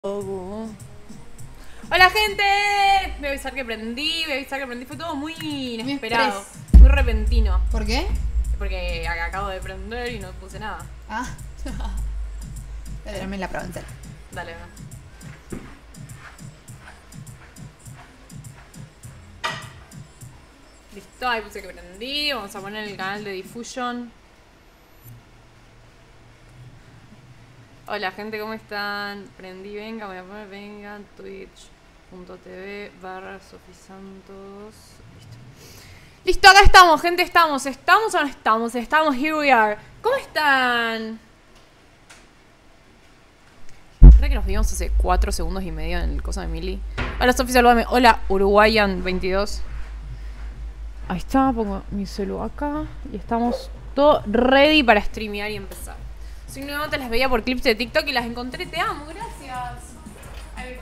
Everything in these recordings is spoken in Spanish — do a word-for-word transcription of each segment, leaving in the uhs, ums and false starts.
Hola gente, voy a avisar que prendí, voy a avisar que prendí, fue todo muy inesperado, muy repentino. ¿Por qué? Porque acabo de prender y no puse nada. Ah, dame la provincia. Dale, va. Listo, ahí puse que prendí, vamos a poner el canal de Diffusion. Hola gente, ¿cómo están? Prendí, venga, voy a poner venga, twitch.tv barra sofisantos. Listo. Listo, acá estamos, gente, estamos. ¿Estamos o no estamos? Estamos, here we are. ¿Cómo están? ¿Verdad que nos vimos hace cuatro segundos y medio en el coso de Mili? Hola, Sofi, saludame. Hola, Uruguayan veintidós. Ahí está, pongo mi celular acá. Y estamos todo ready para streamear y empezar. Si no, te las veía por clips de TikTok y las encontré. Te amo, gracias. Ahí.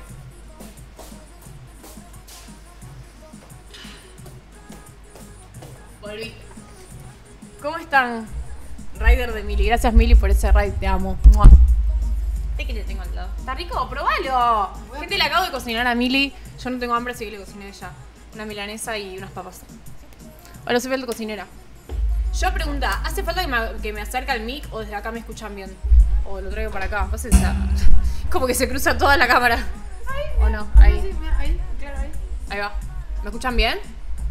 Volví. ¿Cómo están? Rider de Mili. Gracias, Mili, por ese raid. Te amo. ¡Mua! Este que te tengo al lado. ¿Está rico? ¡Probalo! Gente, le acabo de cocinar a Mili. Yo no tengo hambre, así que le cociné a ella. Una milanesa y unas papas. Hola, soy la cocinera. Yo pregunta, ¿hace falta que me, que me acerque al mic o desde acá me escuchan bien? O lo traigo para acá. Pasa esa. Como que se cruza toda la cámara. Ahí, ¿O no? Ahí. Sí, mira, ahí, claro, ahí. Ahí va. ¿Me escuchan bien?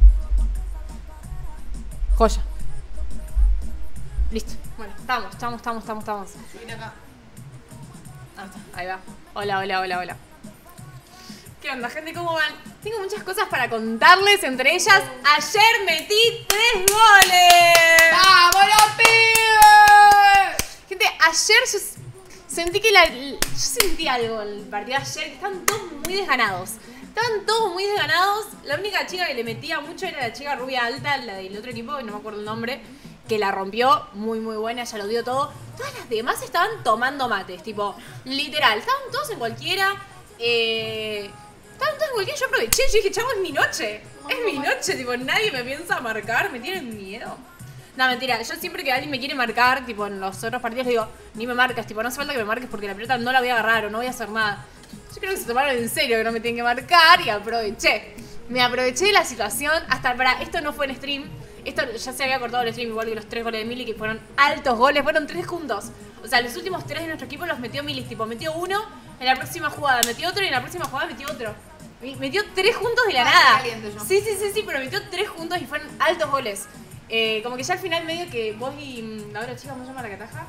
Joya. Listo. Bueno, estamos, estamos, estamos, estamos, estamos. Subir acá. Ah, ahí va. Hola, hola, hola, hola. ¿Qué onda, gente? ¿Cómo van? Tengo muchas cosas para contarles, entre ellas, ayer metí tres goles. ¡Vamos, los pibes! Gente, ayer yo sentí que la... Yo sentí algo en el partido de ayer, que estaban todos muy desganados. Estaban todos muy desganados. La única chica que le metía mucho era la chica rubia alta, la del otro equipo, no me acuerdo el nombre, que la rompió, muy muy buena, ya lo dio todo. Todas las demás estaban tomando mates, tipo, literal, estaban todos en cualquiera. Eh... Estaban todos en cualquiera, yo aproveché, yo dije, chavo, es mi noche. Es mi noche, tipo, nadie me piensa marcar, me tienen miedo. No, mentira, yo siempre que alguien me quiere marcar, tipo, en los otros partidos le digo, ni me marcas, tipo, no hace falta que me marques porque la pelota no la voy a agarrar o no voy a hacer nada. Yo creo que se tomaron en serio que no me tienen que marcar y aproveché. Me aproveché de la situación hasta, para, esto no fue en stream, esto ya se había cortado el stream, igual que los tres goles de Mili, que fueron altos goles, fueron tres juntos. O sea, los últimos tres de nuestro equipo los metió Mili, tipo, metió uno, en la próxima jugada metió otro y en la próxima jugada metió otro. Metió tres juntos de la ah, nada. Caliente, yo. Sí, sí, sí, sí, pero metió tres juntos y fueron altos goles. Eh, como que ya al final medio que vos y mm, la otra chica, ¿cómo se llama la que ataja?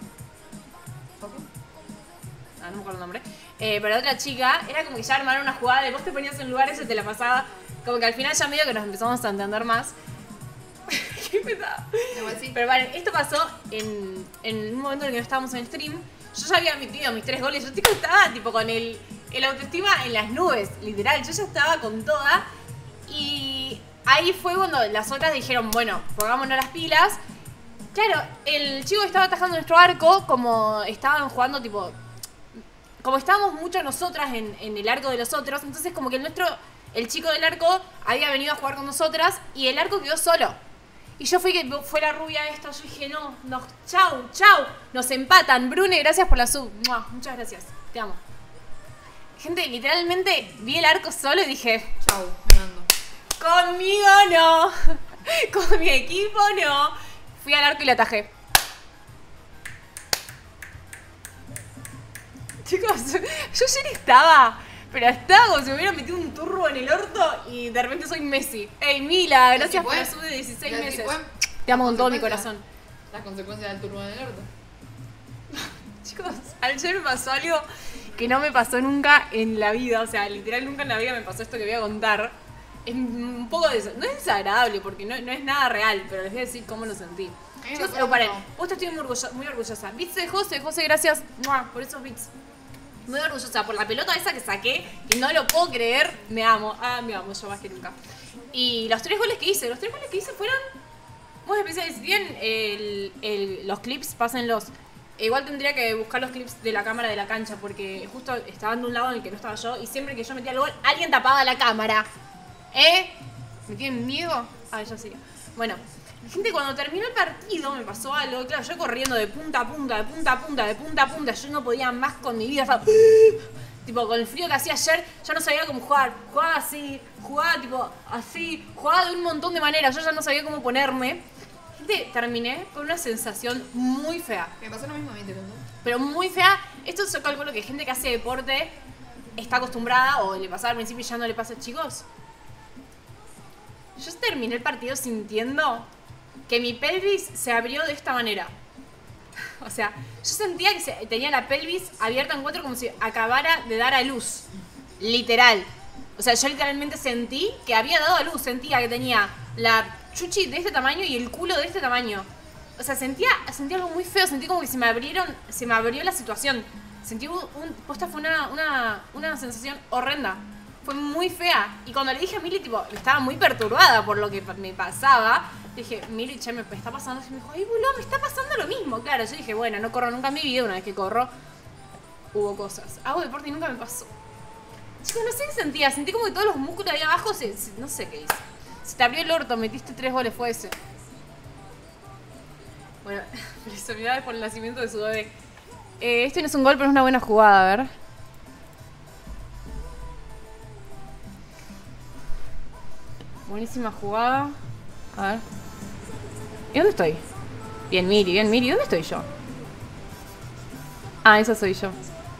Ah, no me acuerdo el nombre. Eh, pero la otra chica, era como que ya armaron una jugada de vos te ponías en lugares y te la pasaba. Como que al final ya medio que nos empezamos a entender más. Qué pesado. Igual sí. Pero vale, esto pasó en, en un momento en el que no estábamos en stream. Yo ya había metido mis tres goles. Yo tipo, estaba tipo con el, el autoestima en las nubes, literal. Yo ya estaba con toda. Y ahí fue cuando las otras dijeron, bueno, pongámonos las pilas. Claro, el chico que estaba atajando nuestro arco, como estaban jugando tipo... Como estábamos mucho nosotras en, en el arco de los otros, entonces como que el nuestro, el chico del arco había venido a jugar con nosotras y el arco quedó solo. Y yo fui que fue la rubia esta, yo dije, no, no, chau, chau, nos empatan. Brune, gracias por la sub. ¡Mua! Muchas gracias, te amo. Gente, literalmente vi el arco solo y dije, Chau, me mando. conmigo no, con mi equipo no. Fui al arco y le atajé. Chicos, yo ayer estaba, pero estaba como si me hubiera metido un turbo en el orto y de repente soy Messi. Ey, Mila, gracias por el sub de dieciséis meses. Te amo con todo mi corazón. Las consecuencias del turbo en el orto. Chicos, ayer me pasó algo que no me pasó nunca en la vida. O sea, literal nunca en la vida me pasó esto que voy a contar. Es un poco de... No es desagradable porque no, no es nada real, pero les voy a decir cómo lo sentí. Chicos, pero paren, vos te estoy muy orgullosa. Muy orgullosa. Bits de José, José, gracias ¡mua! Por esos bits. Muy orgullosa por la pelota esa que saqué y no lo puedo creer. Me amo. Ah, me amo yo más que nunca. Y los tres goles que hice, los tres goles que hice fueron muy especiales. Si tienen el, el, los clips, pásenlos. Igual tendría que buscar los clips de la cámara de la cancha porque justo estaban de un lado en el que no estaba yo y siempre que yo metía el gol, alguien tapaba la cámara. ¿Eh? ¿Me tienen miedo? Ah, ya sí. Bueno, gente, cuando terminó el partido me pasó algo. Claro, yo corriendo de punta a punta, de punta a punta, de punta a punta. Yo no podía más con mi vida. Estaba... Tipo, con el frío que hacía ayer, ya no sabía cómo jugar. Jugaba así, jugaba tipo así, jugaba de un montón de maneras. Yo ya no sabía cómo ponerme. Gente, terminé con una sensación muy fea. Me pasó lo mismo a mí, te contó. Pero muy fea. Esto yo calculo que gente que hace deporte está acostumbrada, o le pasaba al principio y ya no le pasa, chicos. Yo terminé el partido sintiendo que mi pelvis se abrió de esta manera. O sea, yo sentía que se, tenía la pelvis abierta en cuatro como si acabara de dar a luz. Literal. O sea, yo literalmente sentí que había dado a luz. Sentía que tenía la chuchi de este tamaño y el culo de este tamaño. O sea, sentía, sentía algo muy feo. Sentí como que se me abrieron, se me abrió la situación. Sentí un... un posta fue una, una, una sensación horrenda. Fue muy fea. Y cuando le dije a Mili, tipo, estaba muy perturbada por lo que me pasaba. Dije, Mili, che, me está pasando. Y me dijo, ay, boludo, me está pasando lo mismo. Claro, yo dije, bueno, no corro nunca en mi vida. Una vez que corro, hubo cosas. Hago deporte y nunca me pasó. Chicos, no sé qué sentía. Sentí como que todos los músculos ahí abajo se... se no sé qué hice. Se te abrió el orto, metiste tres goles, fue ese. Bueno, felicidades por el nacimiento de su bebé. Eh, este no es un gol, pero es una buena jugada, a ver. Buenísima jugada. A ver. ¿Y dónde estoy? Bien, Miri, bien, Miri. ¿Dónde estoy yo? Ah, esa soy yo.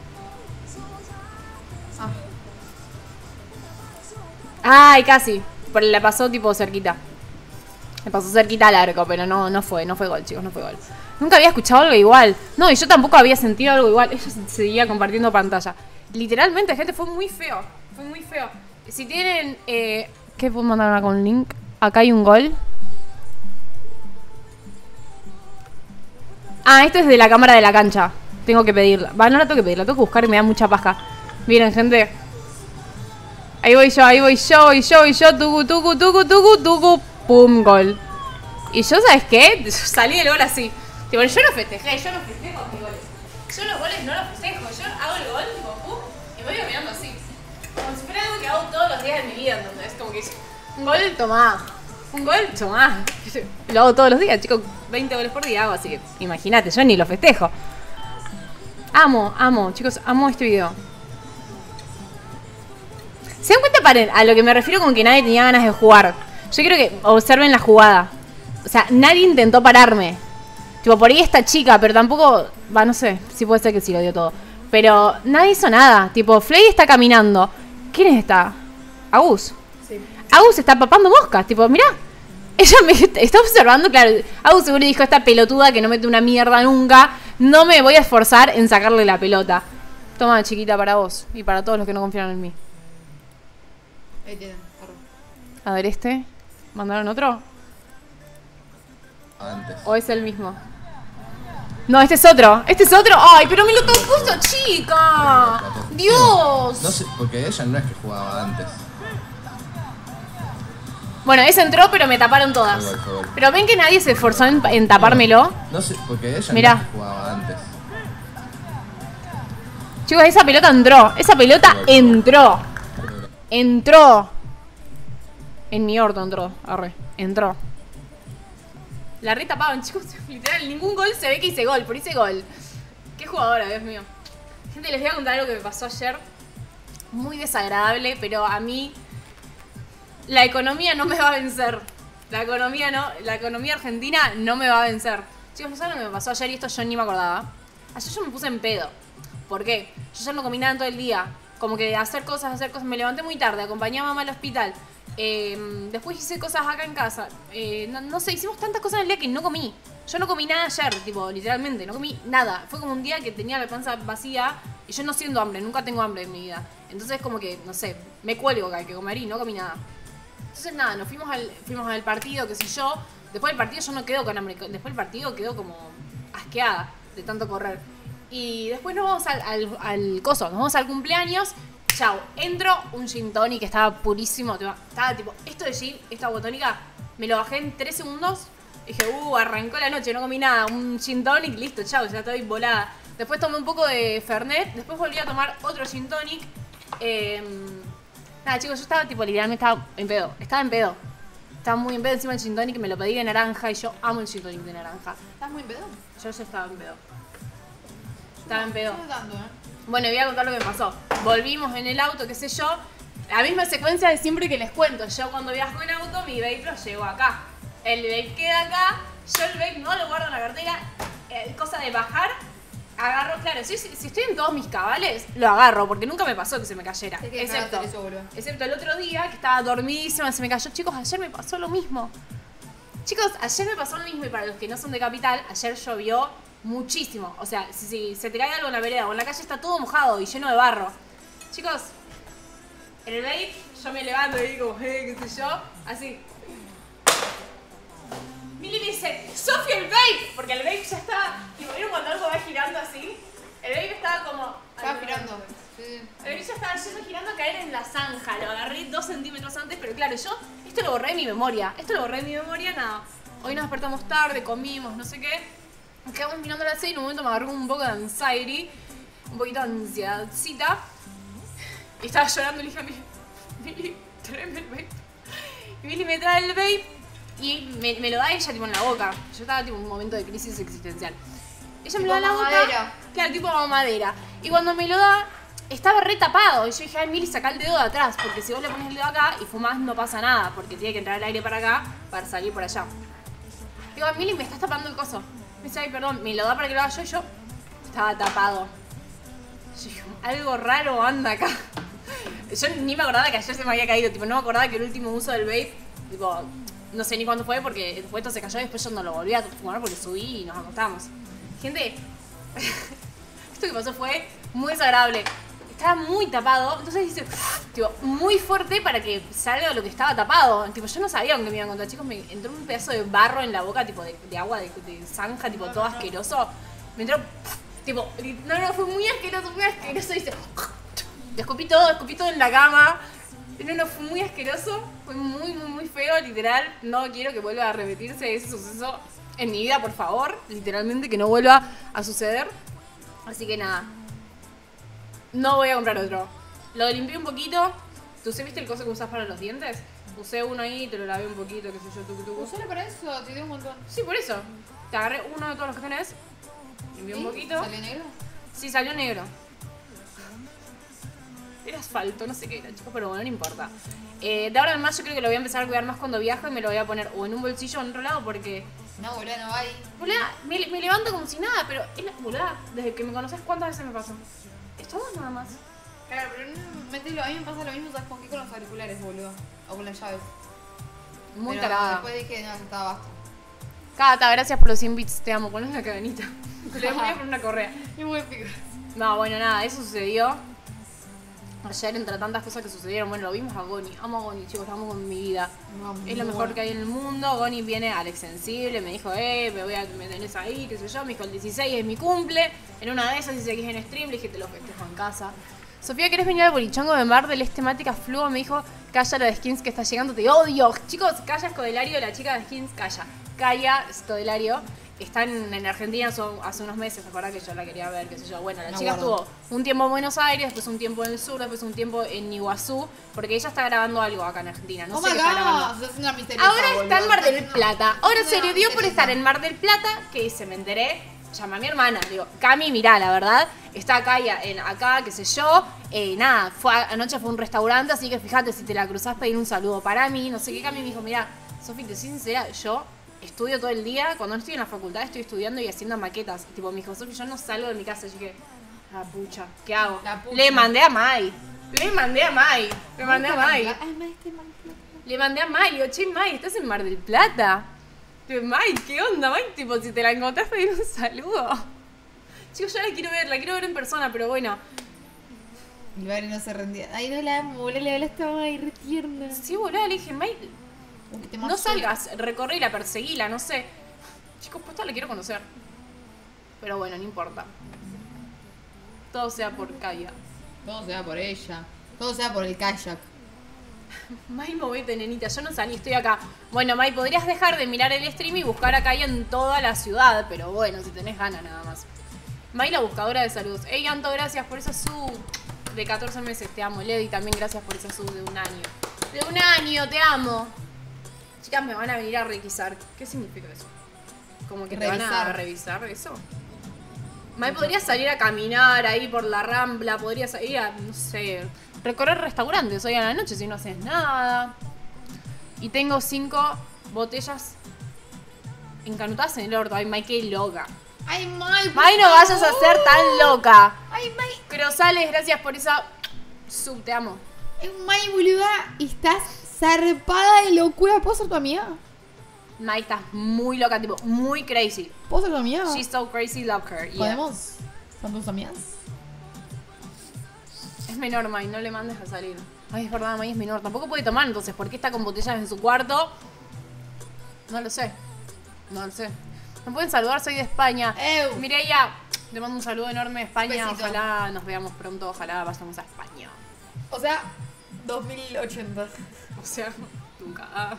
Ah. Ay, casi. Pero le pasó tipo cerquita. Le pasó cerquita al arco, pero no, no fue, no fue gol, chicos, no fue gol. Nunca había escuchado algo igual. No, y yo tampoco había sentido algo igual. Ella seguía compartiendo pantalla. Literalmente, gente, fue muy feo. Fue muy feo. Si tienen... Eh, ¿Qué puedo mandar acá un link? Acá hay un gol. Ah, este es de la cámara de la cancha. Tengo que pedirla. Va, no la tengo que pedirla, tengo que buscar y me da mucha paja. Miren, gente. Ahí voy yo, ahí voy yo, voy yo, voy yo. Tucu, tucu, tucu, tucu, tucu. Pum, gol. Y yo, ¿sabes qué? Salí del gol así. Tipo, yo no festejé, yo no festejo mis goles. Yo los goles no los festejo. Yo hago el gol, tipo, pum, y voy caminando así. Como si fuera algo que hago todos los días de mi vida, ¿entendés? Como que un gol, tomá. Un gol, tomá. Lo hago todos los días, chicos. veinte goles por día hago, así que imagínate, yo ni lo festejo. Amo, amo, chicos, amo este video. ¿Se dan cuenta, paren, a lo que me refiero con que nadie tenía ganas de jugar? Yo quiero que observen la jugada. O sea, nadie intentó pararme. Tipo, por ahí esta chica, pero tampoco... Va, no sé, sí puede ser que sí lo dio todo. Pero nadie hizo nada. Tipo, Flay está caminando. ¿Quién es esta? Agus. Sí. Agus está papando moscas. Tipo, mirá. Ella me está observando, claro. Agus seguro dijo, esta pelotuda que no mete una mierda nunca. No me voy a esforzar en sacarle la pelota. Toma, chiquita, para vos. Y para todos los que no confiaron en mí. Ahí tienen, corro. A ver, este. ¿Mandaron otro? Antes. ¿O es el mismo? No, este es otro. Este es otro. ¡Ay, pero me lo tocó esta chica! ¡Dios! No sé, porque ella no es que jugaba antes. Bueno, ese entró, pero me taparon todas. Fue gol, fue gol. Pero ven que nadie se esforzó en, en tapármelo. No sé, porque ella Mirá. no es que jugaba antes. Chicos, esa pelota entró. Esa pelota Fue gol, fue gol. entró. Entró. En mi orto entró. Arre. Entró. La retapaban, chicos. Literal, ningún gol se ve que hice gol. Por hice gol. Qué jugadora, Dios mío. Gente, les voy a contar algo que me pasó ayer. Muy desagradable, pero a mí... La economía no me va a vencer. La economía no... La economía argentina no me va a vencer. Chicos, ¿no saben lo que me pasó ayer? Y esto yo ni me acordaba. Ayer yo me puse en pedo. ¿Por qué? Yo ayer no comí nada en todo el día. Como que hacer cosas, hacer cosas. Me levanté muy tarde, acompañé a mamá al hospital. Eh, después hice cosas acá en casa. Eh, no, no sé, hicimos tantas cosas en el día que no comí. Yo no comí nada ayer, tipo, literalmente, no comí nada. Fue como un día que tenía la panza vacía y yo no siento hambre, nunca tengo hambre en mi vida. Entonces como que, no sé, me cuelgo que hay que comer y no comí nada. Entonces nada, nos fuimos al, fuimos al partido, qué sé yo. Después del partido yo no quedo con hambre. Después del partido quedo como asqueada de tanto correr. Y después nos vamos al, al, al coso, nos vamos al cumpleaños. Chau, entro, un gin tonic que estaba purísimo. Estaba tipo, esto de gin, esta agua tónica, me lo bajé en tres segundos. Dije, uh, arrancó la noche, no comí nada. Un gin tonic, listo, chau, ya estoy volada. Después tomé un poco de Fernet, después volví a tomar otro gin tonic. Eh, nada, chicos, yo estaba tipo, literalmente estaba en pedo. Estaba en pedo. Estaba muy en pedo encima del gin tonic, me lo pedí de naranja y yo amo el gin tonic de naranja. ¿Estás muy en pedo? Yo ya estaba en pedo. Estaba en pedo. Estás dando, ¿eh? Bueno, voy a contar lo que me pasó. Volvimos en el auto, qué sé yo. La misma secuencia de siempre que les cuento. Yo cuando viajo en auto, mi vape lo llevo acá. El vape queda acá. Yo el vape no lo guardo en la cartera. Eh, cosa de bajar, agarro, claro, si, si estoy en todos mis cabales, lo agarro, porque nunca me pasó que se me cayera. Es que excepto, eso, boludo. excepto el otro día, que estaba dormidísima, se me cayó. Chicos, ayer me pasó lo mismo. Chicos, ayer me pasó lo mismo y para los que no son de Capital, ayer llovió muchísimo. O sea, si, si se te cae algo en la vereda o en la calle está todo mojado y lleno de barro. Chicos, en el vape yo me levanto y digo, eh, qué sé yo, así. Mili me dice, Sofía, el vape, porque el vape ya estaba, tipo, ¿vieron cuando algo va girando así? El vape estaba como... Estaba girando. Sí. El vape ya estaba yendo girando a caer en la zanja, lo agarré dos centímetros antes, pero claro, yo esto lo borré de mi memoria, esto lo borré de mi memoria, nada. Hoy nos despertamos tarde, comimos, no sé qué, nos quedamos mirando la serie y en un momento me agarró un poco de anxiety, un poquito de ansiedadcita, y estaba llorando y le dije a Mili, Mili, tráeme el vape. Y Mili me trae el vape. Y me, me lo da ella tipo en la boca. Yo estaba tipo en un momento de crisis existencial. Ella me Tipo lo da en la boca. mamadera. Claro, tipo mamadera. Y cuando me lo da, estaba re tapado. Y yo dije, ay, Mili, saca el dedo de atrás. Porque si vos le pones el dedo acá y fumás no pasa nada. Porque tiene que entrar el aire para acá para salir por allá. Digo, Mili, me estás tapando el coso. Me dice, ay, perdón, me lo da para que lo haga yo. Y yo estaba tapado. Yo dije, algo raro anda acá. Yo ni me acordaba que ayer se me había caído. Tipo, no me acordaba que el último uso del vape, tipo... No sé ni cuándo fue porque después esto se cayó y después yo no lo volví a fumar porque subí y nos acostamos. Gente, esto que pasó fue muy desagradable. Estaba muy tapado, entonces dice, tipo, muy fuerte para que salga lo que estaba tapado. Tipo, yo no sabía dónde me iban a encontrar, chicos. Me entró un pedazo de barro en la boca, tipo de, de agua, de, de zanja, tipo todo asqueroso. Me entró, tipo, no, no, fue muy asqueroso, muy asqueroso. Dice, escupí todo, escupí todo en la cama. No, no, fue muy asqueroso, fue muy, muy, muy feo, literal. No quiero que vuelva a repetirse ese suceso en mi vida, por favor. Literalmente que no vuelva a suceder. Así que nada, no voy a comprar otro. Lo limpié un poquito. ¿Tú usé, viste el coso que usas para los dientes? Usé uno ahí, te lo lavé un poquito, qué sé yo, tú, tú, tú. Usalo para eso, te dio un montón. Sí, por eso. Te agarré uno de todos los que tenés, limpié un ¿Sí? poquito. ¿Salió negro? Sí, salió negro. Era asfalto, no sé qué era, chicos, pero bueno, no importa. Eh, de ahora en más yo creo que lo voy a empezar a cuidar más cuando viajo y me lo voy a poner o en un bolsillo o en otro lado porque... No, boludo, no va ahí. Boluda, me, me levanto como si nada, pero es la... Boluda, desde que me conoces, ¿cuántas veces me pasó? Es todo nada más. Claro, pero no, mételo, a mí me pasa lo mismo, ¿sabes con qué? Con los auriculares, boludo. O con las llaves. Muy pero tarada. después dije, no, ya estaba basta. Cata, gracias por los cien bits, te amo. Ponés una cadenita. Te le voy a poner una correa. Es muy épico. No, bueno, nada, eso sucedió. Ayer, entre tantas cosas que sucedieron, bueno, lo vimos a Goni. Amo a Goni, chicos, amo con mi vida. No, Es lo mejor que hay en el mundo. Goni viene al extensible, me dijo, eh, me voy a me tenés ahí, qué sé yo. Me dijo, el dieciséis es mi cumple. En una de esas, si seguís en stream, le dije, te lo festejo en casa. Sofía, ¿querés venir al bolichongo de Mar del Este temática fluo? Me dijo, calla la de skins que está llegando, te odio. Chicos, calla Escodelario, la chica de skins, calla. Calla Escodelario. Están en Argentina son, hace unos meses, ¿te acuerdas que yo la quería ver? Qué sé yo. Bueno, la No chica guardo. estuvo un tiempo en Buenos Aires, después un tiempo en el sur, después un tiempo en Iguazú, porque ella está grabando algo acá en Argentina. No Oh sé my qué está god, grabando. estás haciendo una misteriosa, Ahora está en boludo. Mar del Estás Plata. haciendo- Ahora estás se haciendo le dio una por misteriosa. estar en Mar del Plata, que se me enteré. Llamé a mi hermana, digo, Cami, mirá, la verdad, está acá, y a- en, acá, qué sé yo. Eh, nada, fue, anoche fue a un restaurante, así que fíjate, si te la cruzás, pedir un saludo para mí. No sé qué. Cami me dijo, mirá, Sofi, te soy sincera, yo estudio todo el día. Cuando no estoy en la facultad, estoy estudiando y haciendo maquetas. Tipo, me dijo, Sofi, yo no salgo de mi casa. Yo dije, la pucha, ¿qué hago? La pucha. Le mandé a Mai. Le mandé a Mai. Le mandé a Mai. Ay, me diste mal plata. Le mandé a Mai, le digo, che, Mai, ¿estás en Mar del Plata? Digo, Mai, ¿qué onda, Mai? Tipo, si te la encontrás, pedir un saludo. Chicos, yo la quiero ver, la quiero ver en persona, pero bueno. Y Vale no se rendía. Ay, no la amo, boludo, le estaba ahí re tierna. Sí, boludo, le dije, Mai, Un poquito no más salgas, recorrela, perseguila, no sé. Chicos, posta la quiero conocer. Pero bueno, no importa. Todo sea por Kaya. Todo sea por ella. Todo sea por el kayak. Mai, movete, nenita, yo no salí, estoy acá. Bueno, Mai, podrías dejar de mirar el stream y buscar a Kaya en toda la ciudad, pero bueno, si tenés ganas nada más. Mai, la buscadora de saludos. Ey, Anto, gracias por esa sub de catorce meses, te amo. Lady, también gracias por esa sub de un año. De un año, te amo. Chicas, me van a venir a requisar. ¿Qué significa eso? ¿Como que te van a Revisar. revisar eso? Mai, podría salir a caminar ahí por la Rambla, podría salir a, no sé, recorrer restaurantes hoy a la noche si no haces nada. Y tengo cinco botellas encanutadas en el orto. Ay, Mai, qué loca. Ay, Mai, Mai, no vayas a ser tan loca. Ay, Mai. Crosales, gracias por esa sub, te amo. Ay, Mai, boluda, estás zarpada de locura. ¿Puedo ser tu amiga? Mai, estás muy loca, tipo, muy crazy. ¿Puedo ser tu amiga? She's so crazy, love her. Yeah. ¿Podemos? ¿Son tus amigas? Es menor, Mai, no le mandes a salir. Ay, es verdad, Mai es menor. Tampoco puede tomar, entonces, ¿por qué está con botellas en su cuarto? No lo sé. No lo sé. Me pueden saludar, soy de España. Ew. Mireia, te mando un saludo enorme de España. Besito. Ojalá nos veamos pronto, ojalá vayamos a España. O sea, dos mil ochenta. O sea, nunca. Ah.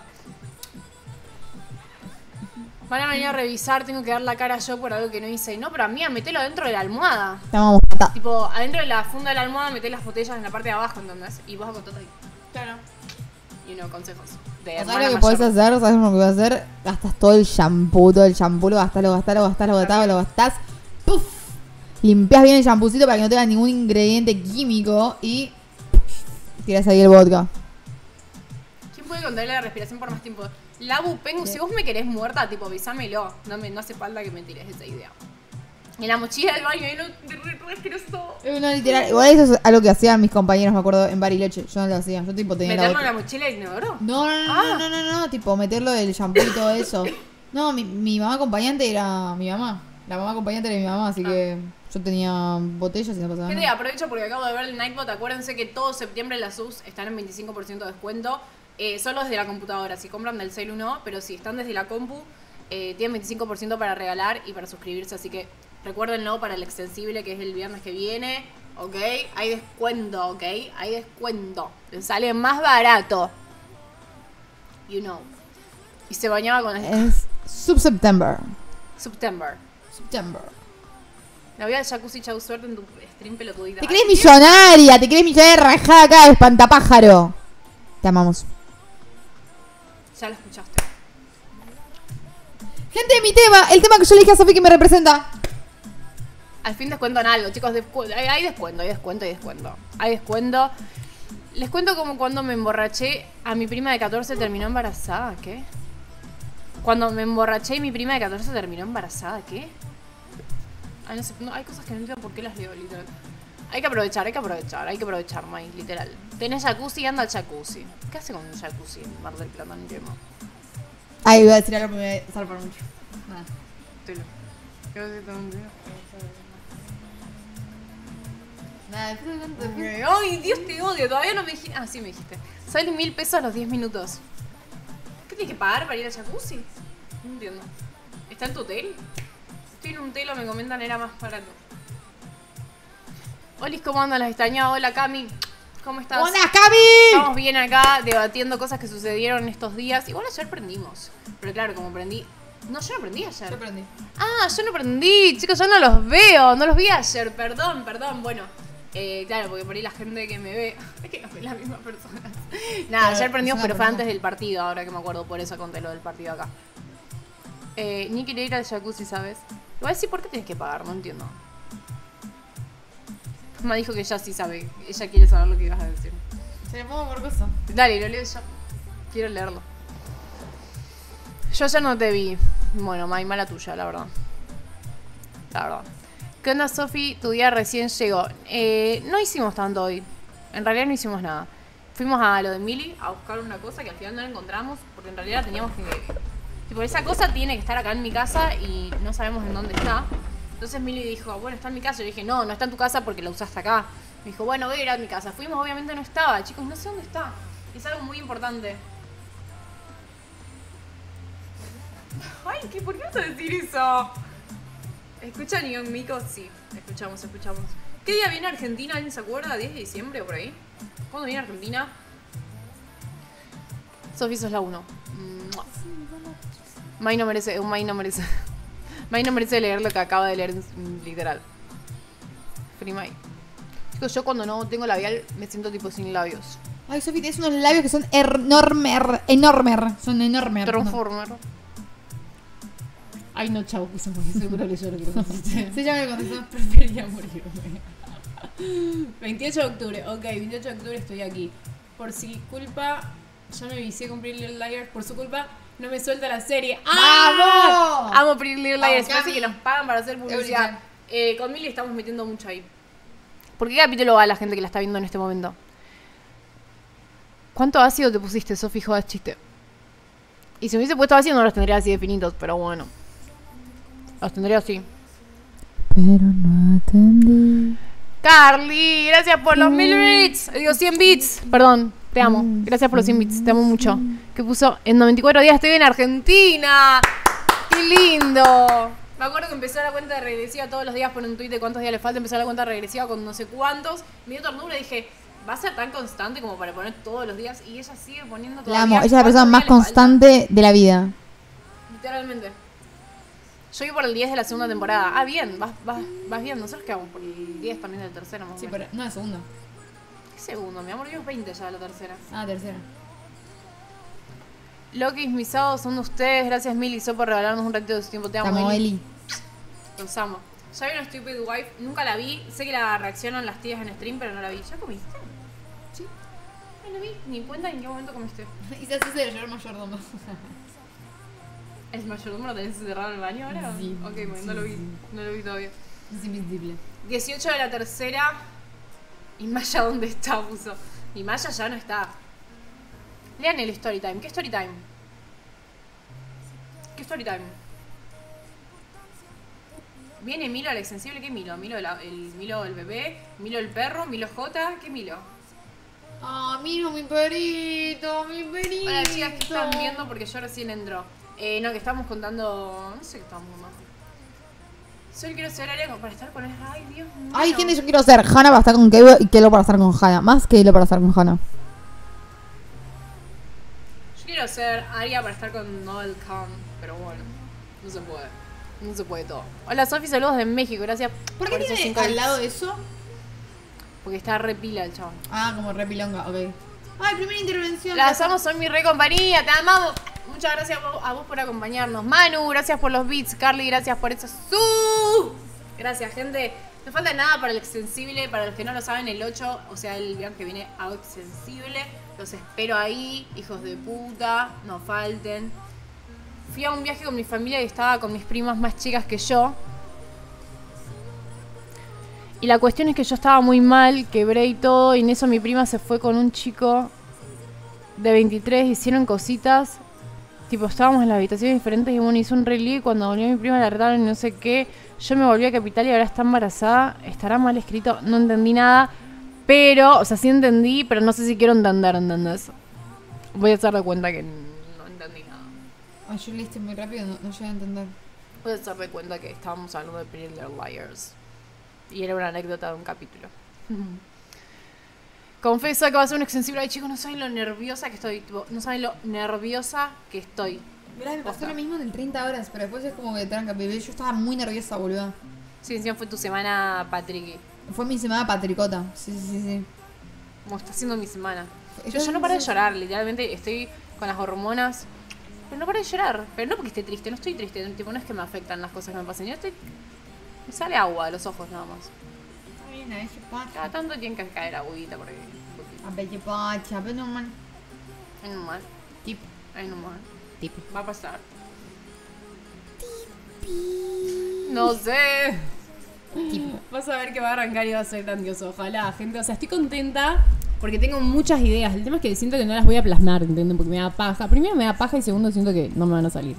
Van a venir a revisar, tengo que dar la cara yo por algo que no hice. No, pero amiga, metelo dentro de la almohada. Te amamos, pata. Tipo, adentro de la funda de la almohada meté las botellas en la parte de abajo, ¿entendés? Y vos acotás ahí. Claro. Y no, consejos. De ¿Sabes hermana lo que mayor. podés hacer? ¿Sabes lo que vas a hacer? Gastas todo el shampoo, todo el shampoo, lo gastás, lo gastás, lo gastás, lo gastás, lo gastás. ¡Puf! Limpias bien el champucito para que no tenga ningún ingrediente químico y tiras ahí el vodka. ¿Quién puede controlar la respiración por más tiempo? Labu, Pengu, si vos me querés muerta, tipo, avísamelo. No, me, no hace falta que me tires esa idea. En la mochila del baño, y no, re, re asqueroso. Eh, No, literal. Igual eso es algo que hacían mis compañeros, me acuerdo, en Bariloche. Yo no lo hacía. Yo tipo tenía ¿Meterlo en la la mochila de inodoro? No, no, no, Ah. no, no, no, no, tipo meterlo del shampoo y todo eso. No, mi, mi mamá acompañante era mi mamá. La mamá acompañante era mi mamá, así Ah. que yo tenía botellas y no pasaba Gente, nada. aprovecho porque acabo de ver el Nightbot. Acuérdense que todo septiembre las U S están en veinticinco por ciento de descuento. Eh, solo desde la computadora. Si compran del celu no, pero si están desde la compu, eh, tienen veinticinco por ciento para regalar y para suscribirse. Así que recuérdenlo para el extensible que es el viernes que viene. ¿Ok? Hay descuento, ¿ok? Hay descuento. Les sale más barato. You know. Y se bañaba con el Es Sub-September. September. September. La voy al jacuzzi, chau, suerte en tu stream pelotudita. Te crees millonaria, te crees millonaria rajada acá de espantapájaro. Te amamos. Ya lo escuchaste. Gente, mi tema, el tema que yo le dije a Sofi que me representa. Al fin descuentan algo, chicos. descu- Hay, hay descuento, hay descuento, hay descuento. Hay descuento. Les cuento como cuando me emborraché. A mi prima de catorce terminó embarazada. ¿Qué? Cuando me emborraché y mi prima de catorce terminó embarazada. ¿Qué? Ay, no sé, no, hay cosas que no entiendo por qué las leo, literal. Hay que aprovechar, hay que aprovechar, hay que aprovechar, Mai, literal. Tenés jacuzzi, anda al jacuzzi. ¿Qué hace con un jacuzzi en Mar del Plata? No entiendo. Ay, voy a decir algo que me voy a salvar mucho. Nada. Telo. ¿Qué vas a decir también? Nada, después de tanto- después- Ay, Dios, te odio. Todavía no me dijiste. Ah, sí me dijiste. Salen mil pesos a los diez minutos. ¿Qué tienes que pagar para ir al jacuzzi? No entiendo. ¿Está en tu hotel? Estoy en un hotel o me comentan era más barato. Olis, ¿cómo andan? Las extrañaba. Hola, Cami. ¿Cómo estás? ¡Hola, Cami! Estamos bien acá debatiendo cosas que sucedieron estos días. Igual ayer prendimos. Pero claro, como prendí. No, yo no prendí ayer. Yo aprendí. Ah, yo no prendí, chicos, yo no los veo, no los vi ayer, perdón, perdón, bueno, eh, claro, porque por ahí la gente que me ve, es que no ve las mismas personas. Nada, Claro, ayer prendimos, es una pero fue persona. antes del partido, ahora que me acuerdo, por eso conté lo del partido acá. Eh, ni quería ir al jacuzzi, ¿sabes? Igual sí, ¿por qué tienes que pagar? No entiendo. Me dijo que ella sí sabe, ella quiere saber lo que ibas a decir. Se le pongo por cosa. Dale, lo leo yo. Quiero leerlo. Yo ya no te vi. Bueno, May, mala tuya, la verdad. La verdad. ¿Qué onda, Sofi? Tu día recién llegó. Eh, no hicimos tanto hoy. En realidad no hicimos nada. Fuimos a lo de Mili a buscar una cosa que al final no la encontramos. Porque en realidad teníamos que... Tipo, esa cosa tiene que estar acá en mi casa y no sabemos en dónde está. Entonces Mili dijo, bueno, está en mi casa. Yo dije, no, no está en tu casa porque la usaste acá. Me dijo, bueno, voy a ir a mi casa. Fuimos, obviamente no estaba. Chicos, no sé dónde está. Es algo muy importante. Ay, ¿qué? ¿Por qué vas a decir eso? ¿Escuchan Ion Mico? Sí, escuchamos, escuchamos. ¿Qué día viene Argentina? ¿Alguien se acuerda? ¿diez de diciembre o por ahí? ¿Cuándo viene Argentina? Sofi, sos la uno. May no merece, un May no merece. May no merece leer lo que acaba de leer en- literal. Free May. Chicos, yo cuando no tengo labial me siento tipo sin labios. Ay, Sofi, tienes unos labios que son enormes, enormes. Son enormes. Transformer. Ay, no, chau, puse porque seguro leyó lo que contesté. Se llama el contestó, preferiría morirme. veintiocho de octubre, ok, veintiocho de octubre estoy aquí. Por si culpa, ya me vicié con Pretty Little Liars. Por su culpa, no me suelta la serie. ¡Ah! ¡Vamos! Amo Pretty Little Liars, Vamos, parece que Cami. nos pagan para hacer publicidad. Eureka. Eh, con Milly estamos metiendo mucho ahí. ¿Por qué capítulo va la gente que la está viendo en este momento? ¿Cuánto ácido te pusiste, Sofi? Jodas chiste. Y si me hubiese puesto ácido no los tendría así definidos, pero bueno. Los tendría así. Pero no atendí. Carly, gracias por los mil bits. Digo, cien bits. Perdón, te amo. Gracias por los cien bits, te amo mucho. ¿Qué puso? En noventa y cuatro días estoy en Argentina. ¡Qué lindo! Me acuerdo que empezó la cuenta regresiva todos los días, pone un tweet de cuántos días le falta, empezó la cuenta regresiva con no sé cuántos. Me dio ternura y dije, ¿va a ser tan constante como para poner todos los días? Y ella sigue poniendo todos La los amo, días. ella es la persona más ¿Cuántos días le faltan? constante de la vida. Literalmente. Yo voy por el diez de la segunda temporada. Ah, bien, vas, vas, vas bien. Nosotros quedamos por el diez también del tercero, más o Sí, menos. pero no es segundo. ¿Qué segundo? Mi amor, vimos veinte ya de la tercera. Ah, tercera. Lokis, mis sábados son de ustedes. Gracias, Mili, So, por regalarnos un ratito de su tiempo. Te amo, Como Eli. Eli. Los amo. Ya vi una Stupid Wife. Nunca la vi. Sé que la reaccionan las tías en stream, pero no la vi. ¿Ya comiste? Sí. Ay, no vi ni cuenta en qué momento comiste. Y se hace de llorar mayordomo. ¿El mayordomo lo tenés encerrado en el baño ahora? Sí, Ok, bueno, sí, no lo vi. sí. No lo vi todavía. Es invisible. dieciocho de la tercera. ¿Y Maya dónde está? Puso. Y Maya ya no está. Lean el story time. ¿Qué story time? ¿Qué story time? Viene Milo al extensible. ¿Qué Milo? Milo la- el Milo el bebé, Milo el perro, Milo J. ¿Qué Milo? Ah, mira mi perito, mi perito. Hola chicas, ¿qué están viendo? Porque yo recién entró. Eh, no, que estamos contando. No sé qué estamos contando. Solo quiero ser área para estar con él. Ay, Dios mío. Ay, gente, yo quiero ser Hannah para estar con Kelo y Kelo para estar con Hannah. Más que Kelo para estar con Hannah. Yo quiero ser Aria para estar con Noel Khan, pero bueno, no se puede. No se puede todo. Hola Sofi, saludos de México, gracias ¿Por qué esos tiene cinco al bits. lado de eso? Porque está re pila el chabón. Ah, como re pilonga, ok. Ay, primera intervención. Las amo, son mi re compañía, te amamos. Muchas gracias a vos, a vos por acompañarnos. Manu, gracias por los beats. Carly, gracias por eso. ¡Su! Gracias, gente. No falta nada para el extensible. Para los que no lo saben, el ocho, o sea, el viernes que viene a extensible. Los espero ahí, hijos de puta. No falten. Fui a un viaje con mi familia y estaba con mis primas más chicas que yo. Y la cuestión es que yo estaba muy mal, quebré y todo. Y en eso mi prima se fue con un chico de veintitrés, hicieron cositas. Tipo, estábamos en las habitaciones diferentes y bueno, hizo un relí y cuando volvió mi prima la retaron y no sé qué. Yo me volví a Capital y ahora está embarazada. Estará mal escrito, no entendí nada. Pero, o sea, sí entendí, pero no sé si quiero entender, ¿entendés? Voy a hacer de cuenta que no entendí nada. Ay, yo leíste muy rápido, no, no llegué a entender. Voy a hacer de cuenta que estábamos hablando de Pretty Little Liars. Y era una anécdota de un capítulo. Confieso que va a ser un extensible. Ay, chicos, no saben lo nerviosa que estoy. Tipo, no saben lo nerviosa que estoy. Mirá, me pasó Posta. lo mismo en el treinta horas, pero después es como que tranca, bebé. Yo estaba muy nerviosa, boludo. Sí, encima fue tu semana, Patrick. Fue mi semana patricota. Sí, sí, sí, sí. Como está siendo mi semana. Yo- Yo, yo no paro de llorar, literalmente estoy con las hormonas. Pero no paro de llorar. Pero no porque esté triste, no estoy triste. Tipo, no es que me afectan las cosas que me pasan. Yo estoy. Me sale agua de los ojos nada más. Está bien, a veces pacha. Cada tanto tiene que caer agüita porque. A veces pacha, pero no man. Ay, no mal. Tip, Ay, no mal. tip. Va a pasar. No sé. Vas a ver que va a arrancar y va a ser grandioso. Ojalá, gente. O sea, estoy contenta porque tengo muchas ideas. El tema es que siento que no las voy a plasmar, ¿entienden? Porque me da paja. Primero me da paja y segundo siento que no me van a salir.